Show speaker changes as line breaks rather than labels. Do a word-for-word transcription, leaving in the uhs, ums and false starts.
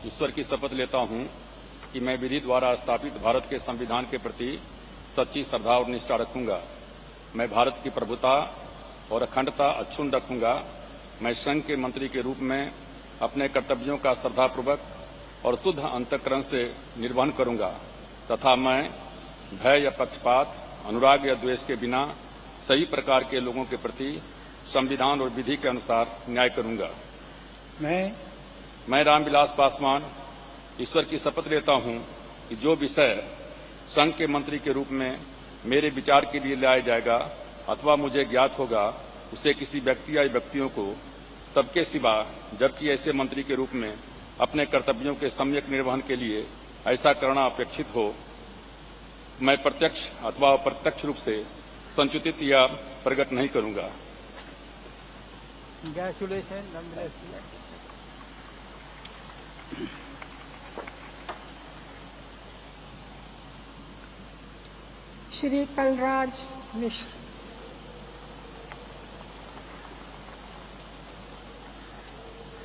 ईश्वर की शपथ लेता हूं कि मैं विधि द्वारा स्थापित भारत के संविधान के प्रति सच्ची श्रद्धा और निष्ठा रखूंगा। मैं भारत की प्रभुता और अखंडता अक्षुण्ण रखूंगा। मैं संघ के मंत्री के रूप में अपने कर्तव्यों का श्रद्धापूर्वक और शुद्ध अंतःकरण से निर्वहन करूंगा तथा मैं भय या पक्षपात, अनुराग या द्वेष के बिना सही प्रकार के लोगों के प्रति संविधान और विधि के अनुसार न्याय करूंगा।
मैं
मैं रामविलास पासवान ईश्वर की शपथ लेता हूं कि जो विषय संघ के मंत्री के रूप में मेरे विचार के लिए लाया जाएगा अथवा मुझे ज्ञात होगा, उसे किसी व्यक्ति या व्यक्तियों को तब के सिवा जबकि ऐसे मंत्री के रूप में अपने कर्तव्यों के सम्यक निर्वहन के लिए ऐसा करना अपेक्षित हो, मैं प्रत्यक्ष अथवा अप्रत्यक्ष रूप से संचित या प्रकट नहीं करूंगा।
श्री कलराज मिश्र।